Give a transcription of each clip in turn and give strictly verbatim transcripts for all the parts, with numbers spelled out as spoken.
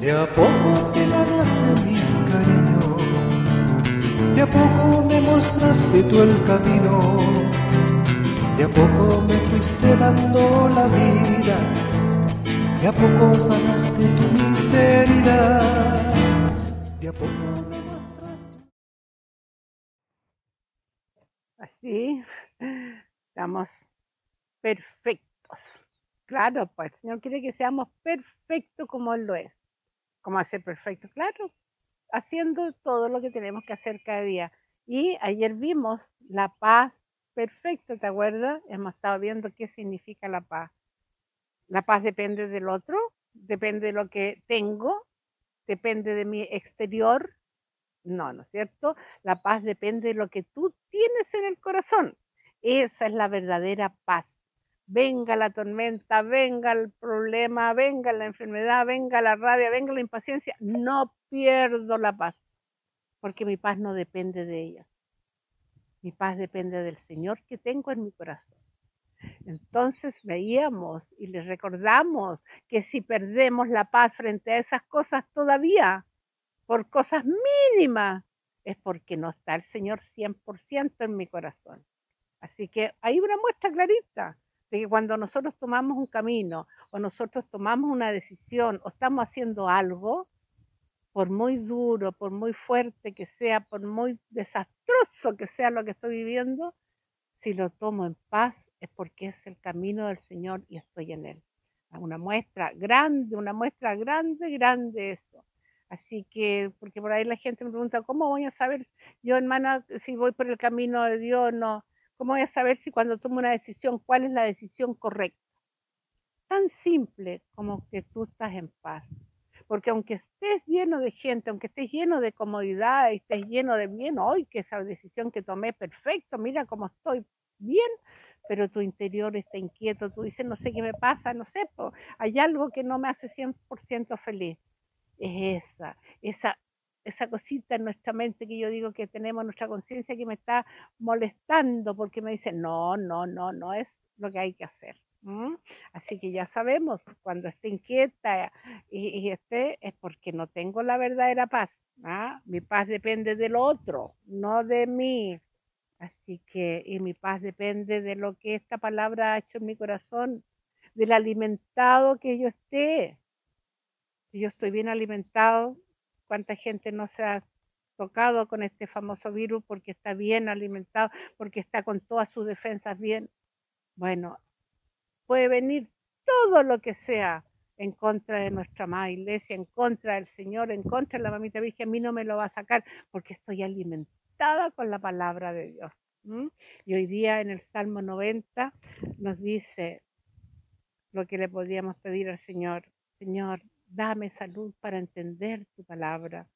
De a poco te ganaste mi cariño, de a poco me mostraste tú el camino, de a poco me fuiste dando la vida, de a poco sanaste tu miseria, de a poco me mostraste. Así estamos perfectos. Claro, pues el Señor quiere que seamos perfectos como Él lo es. ¿Cómo hacer perfecto? Claro, haciendo todo lo que tenemos que hacer cada día. Y ayer vimos la paz perfecta, ¿te acuerdas? Hemos estado viendo qué significa la paz. La paz depende del otro, depende de lo que tengo, depende de mi exterior. No, ¿no es cierto? La paz depende de lo que tú tienes en el corazón. Esa es la verdadera paz. Venga la tormenta, venga el problema, venga la enfermedad, venga la rabia, venga la impaciencia, no pierdo la paz, porque mi paz no depende de ella. Mi paz depende del Señor que tengo en mi corazón. Entonces veíamos y les recordamos que si perdemos la paz frente a esas cosas todavía, por cosas mínimas, es porque no está el Señor cien por ciento en mi corazón. Así que hay una muestra clarita de que cuando nosotros tomamos un camino o nosotros tomamos una decisión o estamos haciendo algo, por muy duro, por muy fuerte que sea, por muy desastroso que sea lo que estoy viviendo, si lo tomo en paz es porque es el camino del Señor y estoy en Él. Una muestra grande, una muestra grande, grande eso. Así que, porque por ahí la gente me pregunta, ¿cómo voy a saber yo, hermana, si voy por el camino de Dios o no? ¿Cómo voy a saber si cuando tomo una decisión, cuál es la decisión correcta? Tan simple como que tú estás en paz. Porque aunque estés lleno de gente, aunque estés lleno de comodidad, estés lleno de bien, hoy que esa decisión que tomé, perfecto, mira cómo estoy bien, pero tu interior está inquieto, tú dices, no sé qué me pasa, no sé, po, hay algo que no me hace cien por ciento feliz. Es esa, esa, esa cosita en nuestra mente que yo digo que tenemos, nuestra conciencia que me está molestando porque me dice, no, no, no, no es lo que hay que hacer. ¿Mm? Así que ya sabemos, cuando esté inquieta y, y esté, es porque no tengo la verdadera paz. ¿Ah? Mi paz depende del otro, no de mí. Así que, y mi paz depende de lo que esta palabra ha hecho en mi corazón, del alimentado que yo esté. Si yo estoy bien alimentado, ¿cuánta gente no se ha tocado con este famoso virus porque está bien alimentado, porque está con todas sus defensas bien? Bueno, puede venir todo lo que sea en contra de nuestra amada iglesia, en contra del Señor, en contra de la mamita Virgen, a mí no me lo va a sacar porque estoy alimentada con la palabra de Dios. ¿Mm? Y hoy día en el Salmo noventa nos dice lo que le podríamos pedir al Señor. Señor, dame salud para entender tu palabra.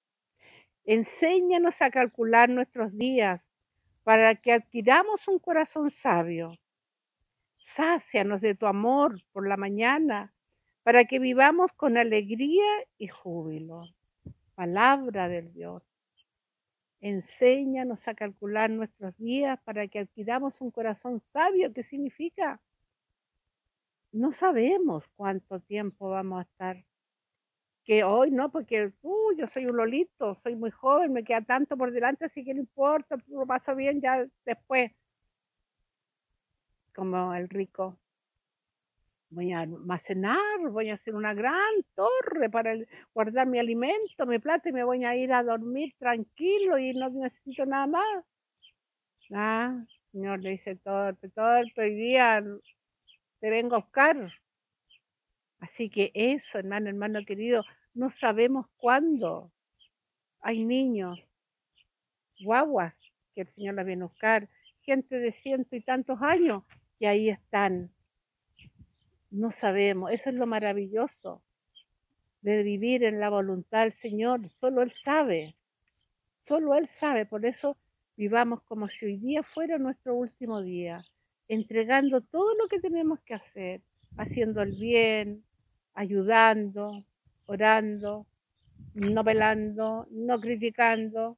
Enséñanos a calcular nuestros días para que adquiramos un corazón sabio. Sácianos de tu amor por la mañana para que vivamos con alegría y júbilo. Palabra del Dios. Enséñanos a calcular nuestros días para que adquiramos un corazón sabio. ¿Qué significa? No sabemos cuánto tiempo vamos a estar. Que hoy no, porque uh, yo soy un lolito, soy muy joven, me queda tanto por delante, así que no importa, lo paso bien ya después, como el rico. Voy a almacenar, voy a hacer una gran torre para el, guardar mi alimento, mi plata y me voy a ir a dormir tranquilo y no necesito nada más. Ah, Señor, le dice todo, todo el día te vengo a buscar. Así que eso, hermano, hermano querido, no sabemos cuándo. Hay niños, guaguas, que el Señor las viene a buscar, gente de ciento y tantos años, que ahí están. No sabemos, eso es lo maravilloso de vivir en la voluntad del Señor, solo Él sabe, solo Él sabe, por eso vivamos como si hoy día fuera nuestro último día, entregando todo lo que tenemos que hacer, haciendo el bien, ayudando, orando, no velando, no criticando,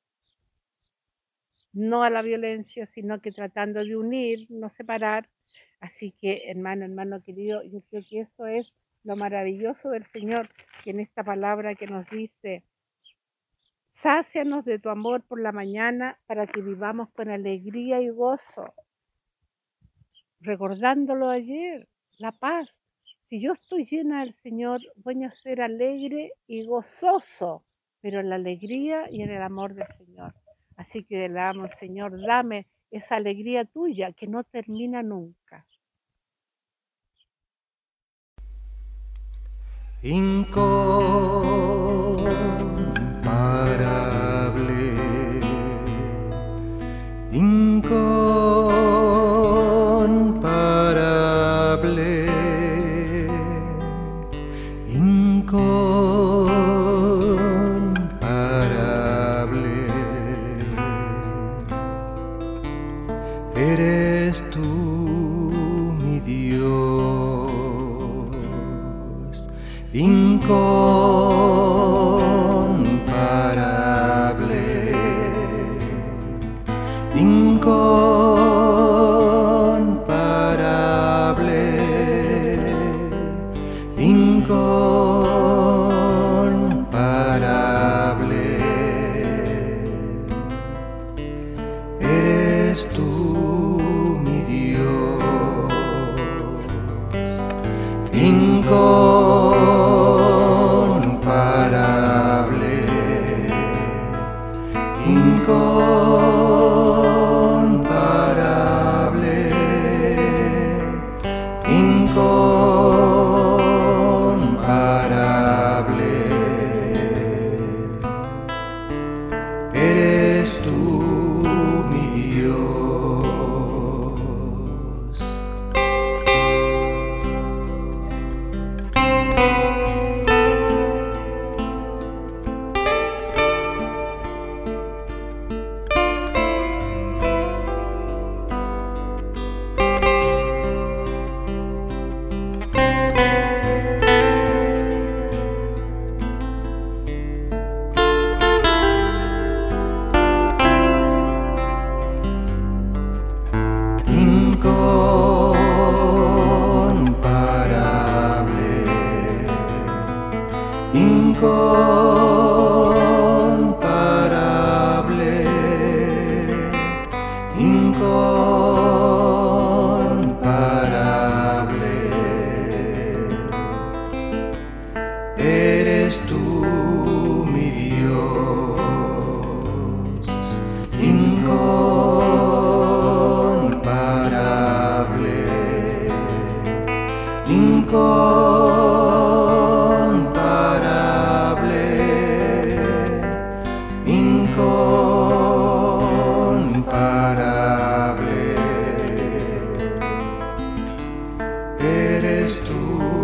no a la violencia, sino que tratando de unir, no separar. Así que, hermano, hermano querido, yo creo que eso es lo maravilloso del Señor, que en esta palabra que nos dice, sácianos de tu amor por la mañana para que vivamos con alegría y gozo. Recordándolo ayer, la paz. Si yo estoy llena del Señor, voy a ser alegre y gozoso, pero en la alegría y en el amor del Señor. Así que le damos, Señor, dame esa alegría tuya que no termina nunca. Incomparable, incomparable, incomparable, eres tú, mi Dios, incomparable, incomparable, incomparable, eres tú, mi Dios, incomparable, incomparable, incomparable, eres tú, mi Dios. Incomparable, incomparable, eres tú, mi Dios, incomparable, incomparable, incomparable, eres tú.